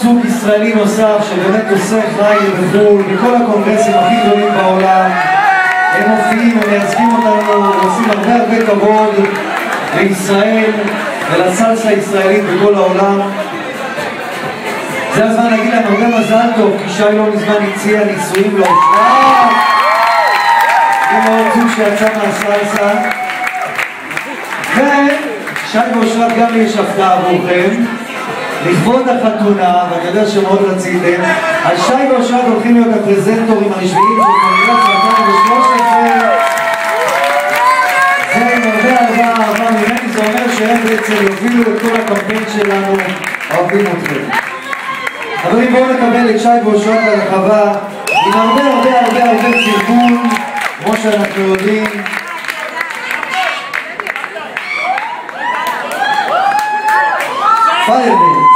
זוג ישראלי נוסף שבאמת עושה חי בחו"ל בכל הקונגרסים הכי גדולים בעולם. הם מופיעים, הם מייצגים אותנו, עושים הרבה כבוד לישראל ולסלסה הישראלית בכל העולם. זה הזמן להגיד להם הרבה מזל טוב, כי שי לא מזמן הציע נישואים לאושרת. עם עוד זוג שיצא מהסלסה. ושי ואושרת גם יש הפתעה עבורכם. לכבוד החתונה, ואני יודע שמאוד רציתם, אז שי ואושרת הולכים להיות הפרזנטורים הרשמיים של קונגרס 2013. זה עם הרבה ממני, זה אומר שהם בעצם יובילו את כל הקמפיין שלנו. אוהבים אתכם. חברים, בואו נקבל את שי ואושרת לרחבה עם הרבה פרגון, כמו שאנחנו יודעים. Fireballs.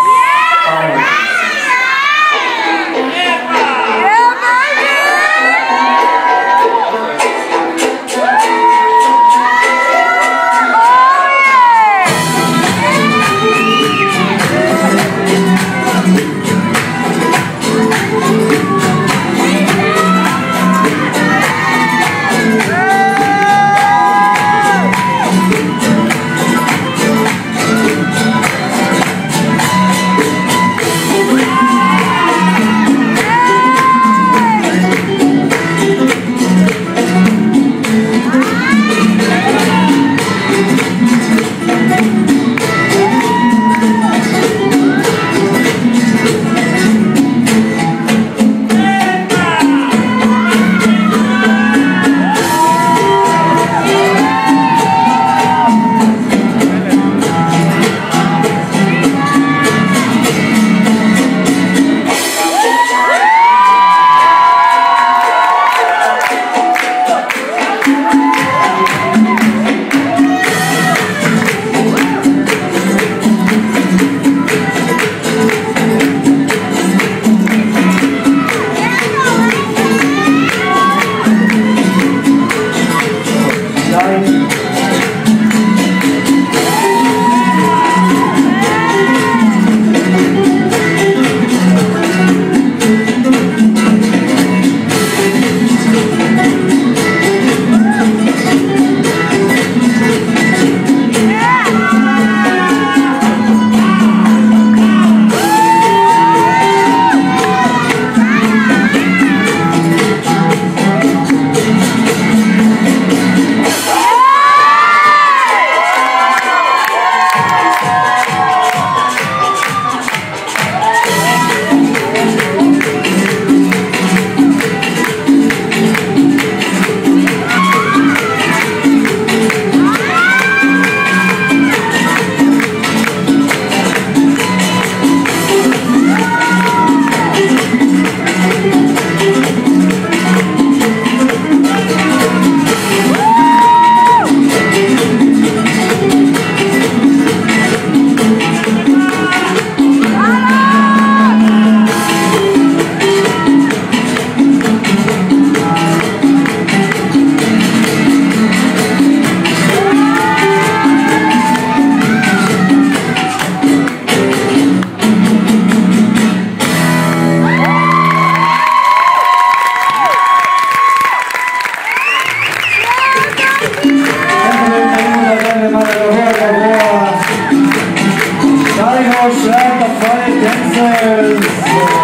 Shine or shine the fire dancers.